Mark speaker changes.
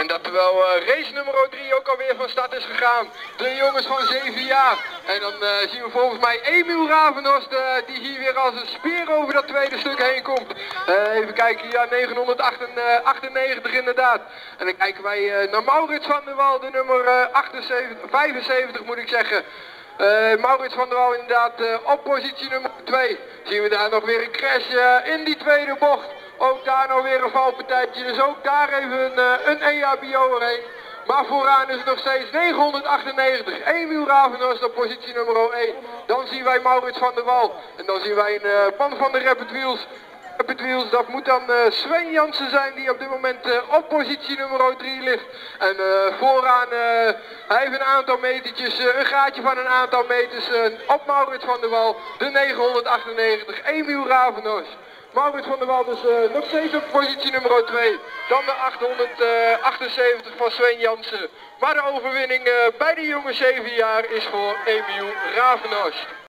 Speaker 1: dat terwijl race nummer 3 ook alweer van start is gegaan. De jongens van 7 jaar. En dan zien we volgens mij Emiel Ravenhorst die hier weer als een speer over dat tweede stuk heen komt. Even kijken, ja 998 inderdaad. En dan kijken wij naar Maurits van der Wal, de nummer 75 moet ik zeggen. Maurits van der Wal inderdaad op positie nummer 2. Zien we daar nog weer een crash in die tweede bocht. Ook daar nog weer een valpartijtje, dus ook daar even een EHBO erheen. Maar vooraan is het nog steeds 998. Emiel Ravenhorst op positie nummer 1. Dan zien wij Maurits van der Wal. En dan zien wij een man van de Rapid Wheels. Rapid Wheels, dat moet dan Sven Jansen zijn die op dit moment op positie nummer 3 ligt. En vooraan, hij heeft een aantal metertjes, een gaatje van een aantal meters op Maurits van der Wal. De 998, Emiel Ravenhorst. Maurits van der Wal dus nog steeds op positie nummer 2. Dan de 878 van Sven Jansen. Maar de overwinning bij de jonge 7 jaar is voor Emiel Ravenhorst.